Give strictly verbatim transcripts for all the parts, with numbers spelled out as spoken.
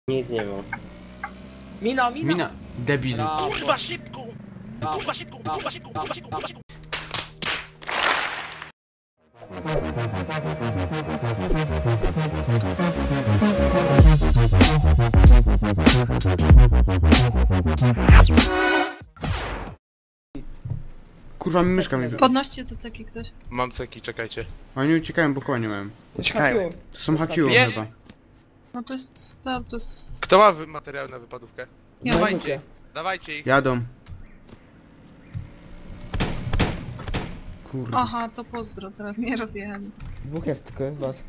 Nic nie wiem. Mina, mina! Mina, debil. Brawo. Kurwa szybko! Brawo. Kurwa szybko! Kurwa szybko! Kurwa szybko! Kurwa szybko! Kurwa, myszka mi... Podnoście te ceki ktoś. Mam ceki, czekajcie. Oni uciekają, bo koła nie mają. Uciekają. To są hakiło Jest! chyba. No to jest... To, to jest... Kto ma wy- materiały na wypadówkę? Ja. Dawajcie, dawajcie ich. Jadą. Kurwa. Aha, to pozdro, teraz mnie rozjechali. Dwóch jest tylko was.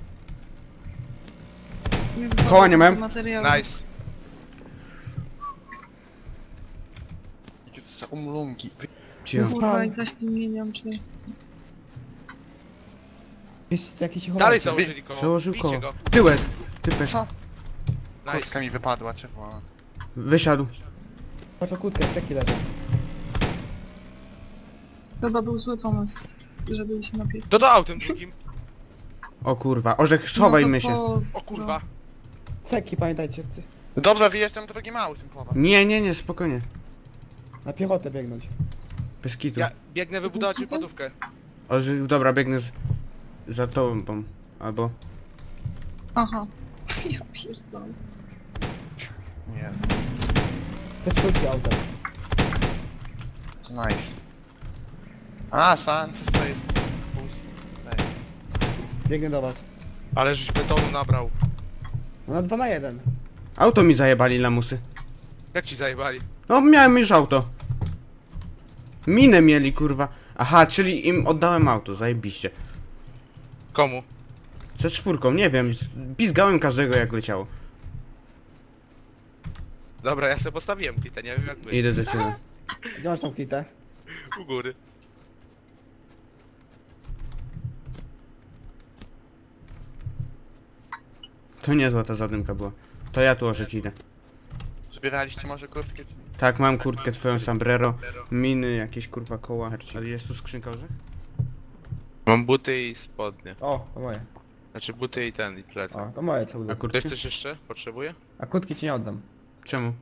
Nie Koła nie mają? materiału. Nice. Jakie to za umlungi. Cicho. Kurwa, jak zaś tym mieniam, czy... Jest jakiś chowanek. Dalej założyli koło. Założył Bijcie koło. go. Tyłek. Typek. Co? Nice. Kurtka mi wypadła, czerwona. Wysiadł. Patrz o kłódkę, ceki leżą. Chyba był zły pomysł, żeby się napić. To do autem drugim. O kurwa. Orzech, schowajmy się. O kurwa. Ceki, pamiętajcie. ty- Dobrze, wyjeżdżam drugim autem po was. Nie, nie, nie, spokojnie. Na piechotę biegnąć. Bez kitu. Ja biegnę wybudować wypadówkę. Orzech, dobra, biegnę z... za tobą. Albo... Aha. Ja pierdolę. Nie, C cztery autem. to nice. A, Sanchez to jest... Bus. Ej. Biegnę do was. Ale żeś betonu nabrał. No na dwa na jeden. Auto mi zajebali lamusy. Jak ci zajebali? No, miałem już auto. Minę mieli, kurwa. Aha, czyli im oddałem auto, zajebiście. Komu? Ze czwórką, nie wiem. Pizgałem każdego jak leciało. Dobra, ja sobie postawiłem kitę, nie wiem jak wy. Idę do ciebie. Gdzie masz tą kwitę? U góry. To niezła ta zadymka była. To ja tu orzeć idę. Zbieraliście może kurtkę? Tak, mam kurtkę twoją sombrero, miny, jakieś kurwa koła. Ale jest tu skrzynka orzech? Mam buty i spodnie. O, to moje. Znaczy buty i ten, i O, plecak. to moje co A było. kurtki? Ktoś coś jeszcze potrzebuje? A kłódki ci nie oddam. Czemu?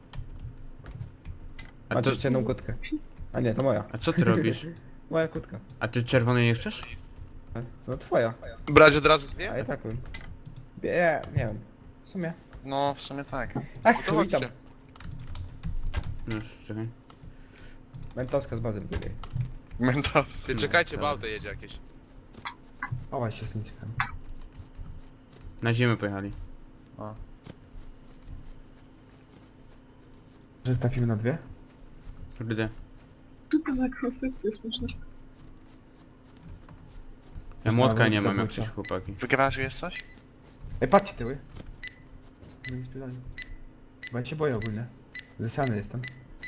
A, Masz to, jeszcze jedną kłódkę. A nie, to moja. a co ty robisz? Moja kłódka. A ty czerwonej nie chcesz? No twoja. Brać od razu A dwie? i tak bym. Nie, nie wiem. W sumie. No, w sumie tak. Ach, No to chuj tam. chodźcie. No już, czekaj. Mentowska z bazy biegaj. Mentos. Ty czekajcie, bo auto jedzie jakieś. O właśnie, jestem ciekawy. Na ziemię pojechali. O. Że trafimy na dwie? Kurde. Co to za konstrukcja śmieszna? Ja młotka nie mam jak Zabójcza. coś, chłopaki. W garażu jest coś? Ej, patrzcie tyły. No nie spytali. Bo ja się boję ogólnie. Zesrany jestem.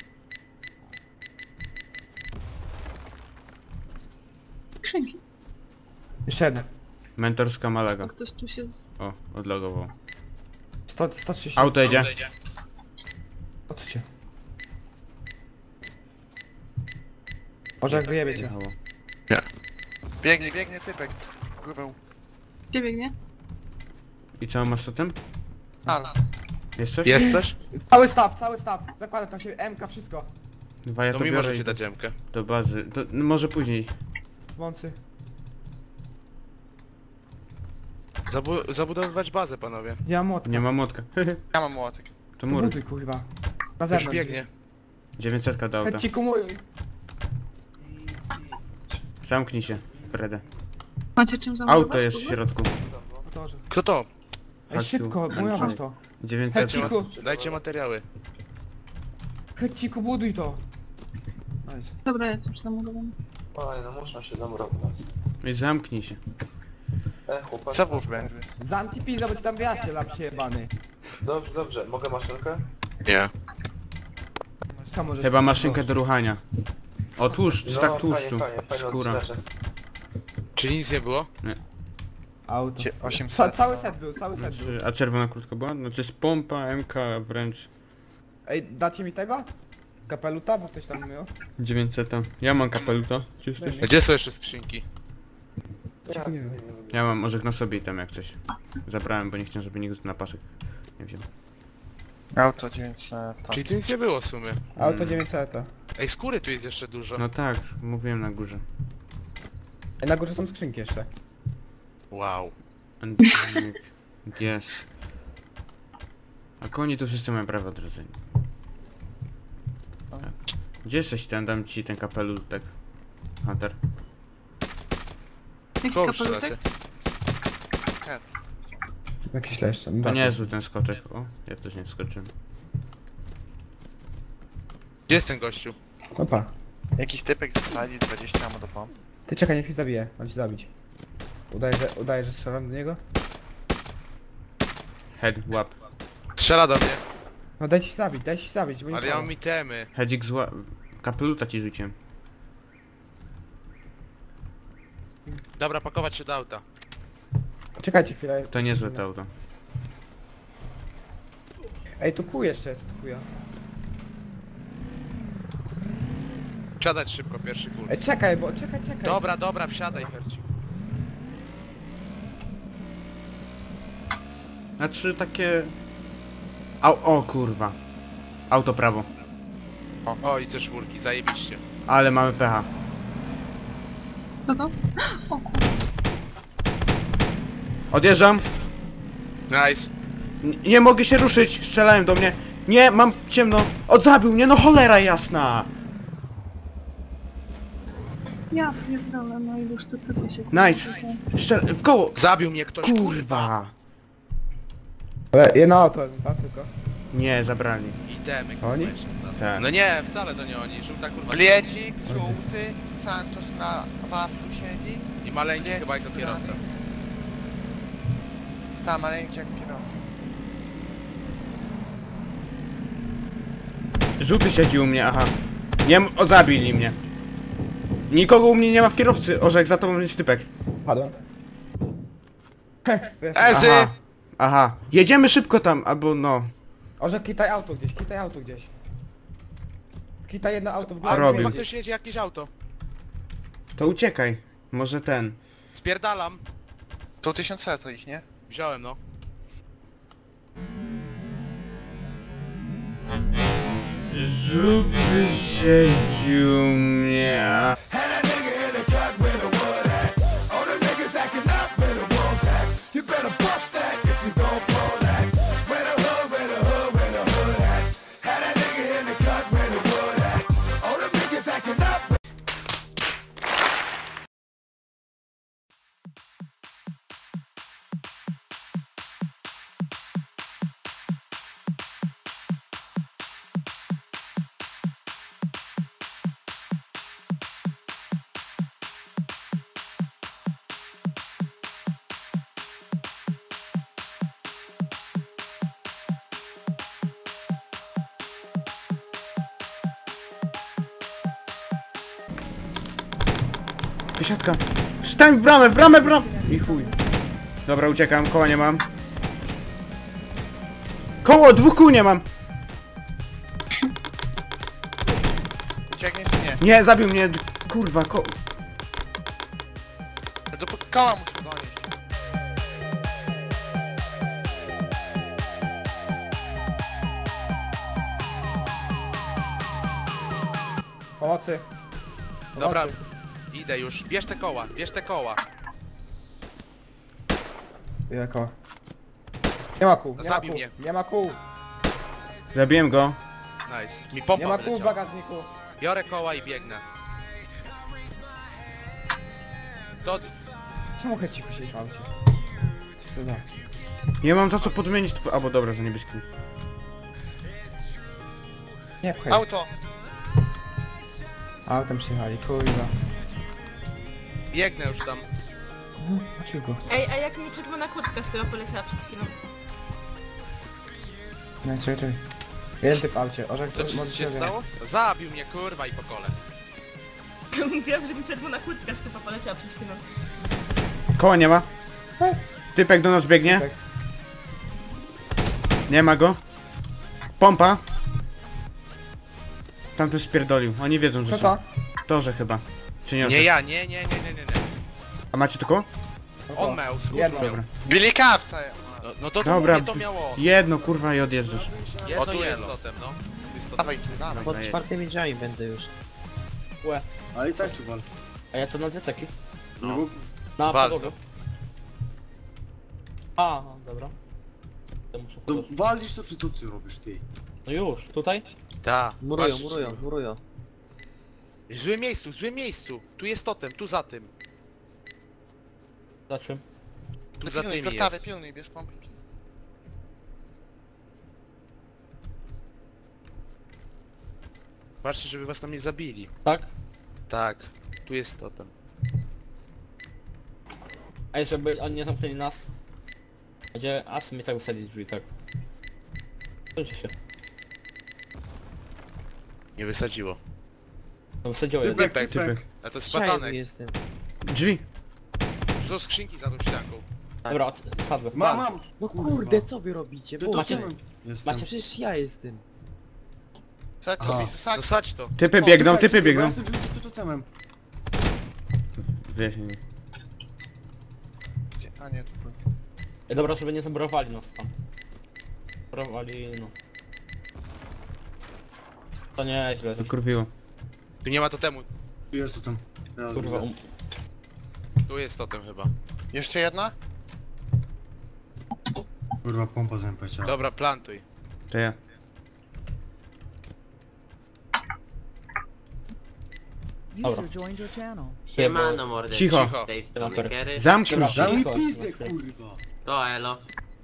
Skrzynki. Jeszcze jedna. Mentorska A Malaga. ktoś tu się... O, odlogował. sto, sto trzydzieści. Auto jedzie. Odsuńcie. Może jak wyjebie cię. Jechało. Biegnie, biegnie typek. Górą. Gdzie biegnie? I co, masz to tym? Ale. Jest coś? Jest coś? Cały staw, cały staw. Zakładam na siebie M K, wszystko. Dwa ja To to mi biorę możecie i dać jamkę. do bazy. To, no może później. Wąsy. Zabu zabudowywać bazę, panowie. Nie mam młotka. Nie ma młotka. Ja mam młotek. To To mur. buduj, kurwa. Na Już zewnątrz. biegnie. dziewięćset do auta. Chodź ci kumuj. Zamknij się, Fredę. Macie czym zamówić? Auto jest w środku. Motorze. Kto to? Ej, Chodź szybko, tu. mówią masz to. dziewięćset. Chodź, Ciku. Dajcie materiały. Chodź ci buduj to. Nice. Dobra, ja już zamówiłam. Oj, no muszę się zamurować. I zamknij się. E, chłopak. Co włóż będzie? Zamknij pizza, bo ci tam wyjaśnię, lapsie jebany. Dobrze, dobrze. Mogę maszynkę? Nie. Tam możesz- Chyba maszynkę do ruchania. O, tłuszcz, No, tak tłuszczu. fajnie, fajnie, fajnie Skóra. odstraszę. Czyli nic nie było? Auto. Cie- Ca osiemset. cały set był, cały set był. Znaczy, a czerwona krótka była? Znaczy z pompa, M K wręcz Ej, dacie mi tego? Kapeluta, bo ktoś tam miał. dziewięćset. Ja mam kapeluta. Czy jesteś? Gdzie są jeszcze skrzynki? Ja, nie wiem. Ja mam orzech na sobie i tam jak coś. Zabrałem, bo nie chciałem, żeby nikt na pasek nie wziął. Auto dziewięćset. Czyli tu nic nie było w sumie. Auto dziewięćset. Ej, skóry tu jest jeszcze dużo. No tak, mówiłem na górze. Ej, na górze są skrzynki jeszcze. Wow. Yes. A koni tu wszyscy mają prawo odrodzenia. Tak. Gdzie jesteś ten? Dam ci ten kapelutek. Hunter. Jaki Koło kapelutek? strzelacie. Jakieś jeszcze. To nie jest ten skoczek. O, ja też nie wskoczyłem. Gdzie jest ten gościu? Opa. Jakiś typek zasadził dwadzieścia ammo do pomp. Ty czekaj, niech się zabije. Mam cię zabić. Udaję, że, udaję, że strzelam do niego. Head, łap. Strzela do mnie. No daj się zabić, daj się zabić, bo nie Ale ja strzela. mam itemy. Hedzik zła... Kapeluta ci rzuciłem. Dobra, pakować się do auta. Czekajcie chwilę. To niezłe to auto. Ej, tu kół jeszcze jest, tu kuja. Wsiadać szybko, pierwszy kurs. Ej, czekaj, bo czekaj, czekaj. Dobra, dobra, wsiadaj, Herci. Znaczy takie... Au, o kurwa. Auto prawo. O, i ze czwórki, zajebiście. Ale mamy pecha. No to? O kurde. Odjeżdżam. Nice. N nie mogę się ruszyć. Strzelają do mnie. Nie, mam ciemno. O, zabił mnie, no cholera jasna. Ja pierdolę, no i już tu tylko się... Nice. Strzel... w koło. Zabił mnie ktoś, kurwa. Kurwa. Ale jedno auto, tak tylko. Nie, zabrali. Itemy, Oni? kurwa, jeszcze. No. Tak. No nie, wcale to nie oni. Żółta kurwa. Bliedzik, żółty, Santos na waflu siedzi. I maleńki Bliedzik chyba jako z kierowca. grany. Ta, maleńki jak kierowca. Żółty siedzi u mnie, aha. Nie, m- o, zabili mnie. Nikogo u mnie nie ma w kierowcy. Orzek, za tobą jest typek. Padłem. Heh, wiesz. Ezy! Aha. Aha. Jedziemy szybko tam, albo no. Oże kitaj auto gdzieś, kitaj auto gdzieś. Kitaj jedno auto w górę. A robił. Chyba gdzieś. ktoś jedzie jakieś auto. To uciekaj. Może ten. Spierdalam. To tysiąc to ich, nie? Wziąłem, no. Żółty siedzi u mnie. a- Wysiadka. Wstań w bramę, w bramę, w bramę! I chuj. Dobra, uciekam, koła nie mam. Koło, dwóch kół nie mam! Uciekniesz czy nie? Nie, zabił mnie, d- kurwa, ko... Ja do koła muszę donieść. Pomocy. Dobra, Pomocy. idę już. Bierz te koła, bierz te koła. Jako. Nie ma kół, nie ma Zabił kół, mnie. nie ma kół, Zabiłem go. Nice. Mi nie pompa ma kół w wyleciała. bagażniku. Biorę koła i biegnę. To... Czemu chodź cicho siedzisz w aucie? Co to da? Nie mam czasu podmienić tw... Albo dobra, za niebieskim. Nie pchaj. Auto! Autem przyjechali, kurwa. Biegnę już tam. Dlaczego? Ej, a jak mi czerwona kurtka z tyłu poleciała przed chwilą? No czekaj, czekaj. Jeden typ w aucie, orzech Co to ci może się się wie. stało? Zabił mnie kurwa i po kole. Mówiłam, że mi czerwona kurtka z tyłu poleciała przed chwilą. Koła nie ma. Jest. Typek do nas biegnie. Typek. Nie ma go. Pompa. Tamten spierdolił. Oni wiedzą, że Co są. to? Torze chyba. Czy nie? Nie ja, nie, nie, nie, nie, nie, nie. A macie tu koło? Co On to? miał, skrót Jedno. miał. Dobra. Billy Kafta! No, no to Dobra, Dobra. to miało. jedno kurwa i odjeżdżasz. Jedno O, tu jest jest. totem, no. Tu jest totem. Dawaj tu, dawaj. Pod czwartymi drzwiami będę już. Ale i tak tu wal. A ja to na dwie ceki. No. Na Wal podłogę. A, no, dobra. To muszę To podłożyć. walisz to, czy co ty robisz, ty? No już, tutaj? Ta. Murują, Patrz, murują, murują. W złym miejscu, w złym miejscu. Tu jest totem, tu za tym. Za czym? Tu za Pilnuj, tymi gotowy, jest. pilnuj, bierz pompki. Patrzcie, żeby was tam nie zabili. Tak? Tak. Tu jest totem. Ej, żeby oni nie zamknęli nas. Będzie... A w sumie tak wysadzić drzwi, tak. Skończy się. Nie wysadziło. No wysadziło je. Typek, typek. typek. A to jest Szajny szpatanek. jestem. Drzwi. Tu są skrzynki za tą ścianką. Dobra, od- sadzę. Mam, mam! No Kurwa. kurde, co wy robicie? Ty Bo to macie- czym jestem? macie- przecież ja jestem. Sadź Aha. to, Misu, sadź. No sadź to. Typy O, biegną, Czekaj, typy czekaj, bo ja biegną. jestem przed- przed totemem. Wiesz, nie. Gdzie? A nie, tu. Ej, dobra, żeby nie zabrowali nas tam. Zabrowali, no. To nie źle. Zakurwiło. Tu nie ma totemu. Tu jest totem. Ja Kurwa, widzę. um... Tu jest totem chyba. Jeszcze jedna? Kurwa, pompa zamiast powiedziała. Dobra, plantuj. To ja. Dobra. Siemano mordę. Cicho. Z tej strony Dobra. Kery. Zamknij Dobra, się. Daj mi Cicho, pizdę, na chwilę. kurwa! To elo.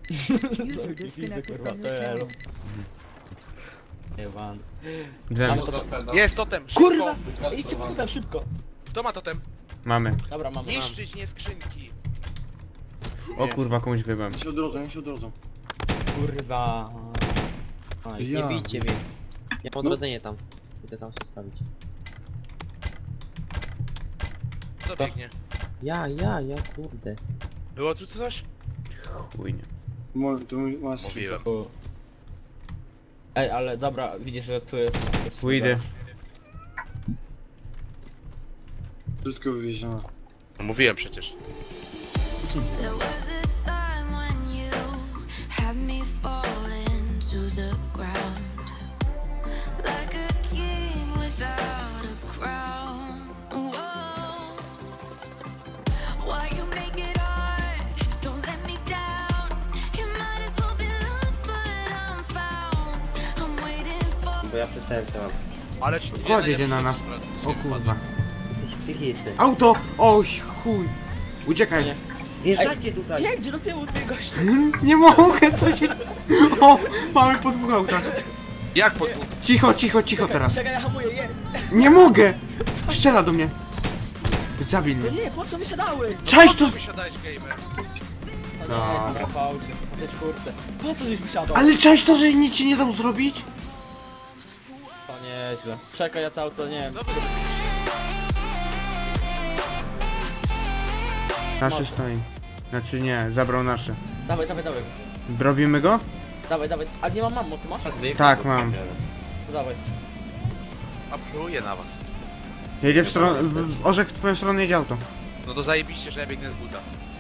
Ewan. Zem. Mamy to... Jest totem! Szybko! Kurwa! Idźcie po totem, szybko! Kto ma totem? Mamy. Dobra, mamy. Niszczyć, nie skrzynki. O kurwa, komuś wybam. Ja się odrodzą, ja się odrodzą. Kurwa. Aj, Ja. Nie bijcie mnie. Ja po odrodzenie tam. Idę tam się stawić. Kto biegnie? Ja, ja, ja, kurde. Było tu coś? Chujnie. Mo- Tu masz... Mówiłem. U. Ej, ale dobra, widzisz, że tu jest... to jest Pójdę. Wszystko wywiezione. No mówiłem przecież. There was a time when you had me falling to the ground, like a king without a crown. Whoa. Why you make it hard? Don't let me down. You might as well be lost, but I'm found. I'm waiting for. Bo ja przestałem to mam. Ale ci Kład jedzie na nas. O kurwa. Jesteś psychiczny. Auto! Oj, chuj. Uciekaj. Nie. Wjeżdżajcie tutaj. Jedź do tyłu, ty gościu! Nie mogę, co się... O, mamy po dwóch autach. Jak po dwóch? Cicho, cicho, cicho teraz. Czekaj, ja hamuję, jedź! Nie mogę! Strzela do mnie. Zabił No mnie. nie, po co wysiadały? Cześć tu! Wysiadałeś, gamer. No. Nie, drapał się, po tej czwórce. Po co żeś wysiadał? Ale cześć to, że nic ci nie dał zrobić? To nieźle. Czekaj, ja to auto, nie wiem. Nasze stoi. Znaczy nie, zabrał nasze. Dawaj, dawaj, dawaj. Robimy go? Dawaj, dawaj. A nie mam mammo, ty masz? Tak, mam. To dawaj. A pluję na was. Jedzie w stronę... W orzech w twoją stronę jedzie auto. No to zajebiście, że ja biegnę z buta.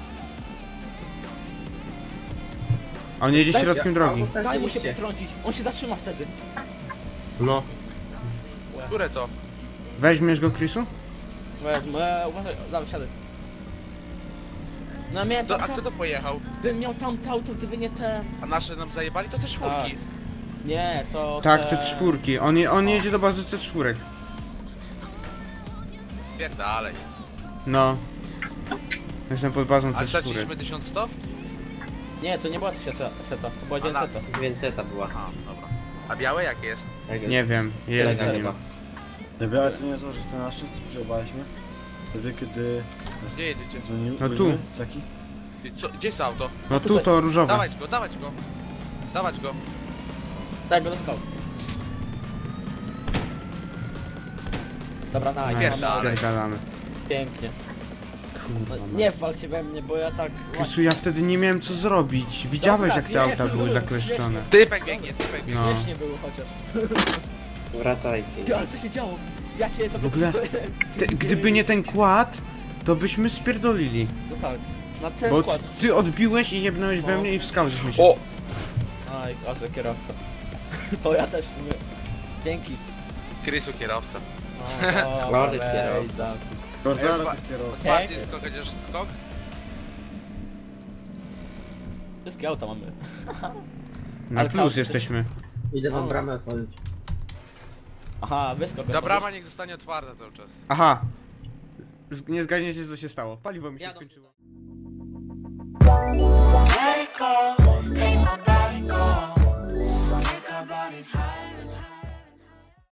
A on jedzie środkiem drogi. Daj mu się potrącić, on się zatrzyma wtedy. No. Które to? Weźmiesz go, Chrisu? Wezmę, uważaj, dawaj, siadaj. No miałem To, tam, a kto tam, to pojechał? bym miał tam to auto, gdyby nie ten... A nasze nam zajebali? To coś czwórki. Nie, to Tak, te... C cztery. On, je, on jedzie do bazy C cztery. Pierdalej. No. Jestem pod bazą A C cztery. straciliśmy tysiąc sto? Nie, to nie była tysiąca seta, to była A na- dziewięćseta. Więcej ta była. Aha, dobra. A białe jak jest? Nie wiem, jest za nim. Te białe to nie są, że te nasze, co przejebaliśmy? Wtedy, kiedy... nas Gdzie jedziecie? dzwonili- No tu. byliśmy, Ceki? Ty, co, gdzie jest auto? No tu to różowe. Dawać go, dawać go. Dawać go. Daj go do skał. Dobra, nice, Pierdalej. Pierdalamy. pięknie. Kurwa, No, no. nie wal się we mnie, bo ja tak... Krysu, ja wtedy nie miałem co zrobić. Widziałeś, Dobra, jak te wiem, auta były wiem, zakleszczone. Typek biegnie, typek biegnie. No. Śmiesznie było chociaż. Wracaj. Ty, ale co się działo? Ja cię W ogóle, te, gdyby nie ten kład, to byśmy spierdolili. No tak. Na ten Bo kład. ty odbiłeś i jebnąłeś we No. mnie i w skał żeśmy się... O! Aj, ale kierowca. To ja też w sumie. Dzięki. Krysu kierowca. O, Lord weź, kierowca. zamknij. Gordara Ej, to kierowca. Bardziej skok, chociaż skok? Wszystkie auta mamy. Na Ale plus tam- jesteśmy. Idę wam O. bramę otworzyć. Aha, wyskok. Ta brama niech zostanie otwarta cały czas. Aha. Z- Nie zgadniecie co się stało. Paliwo mi się Jadą. skończyło. Let it go, make my body go. Take our bodies high.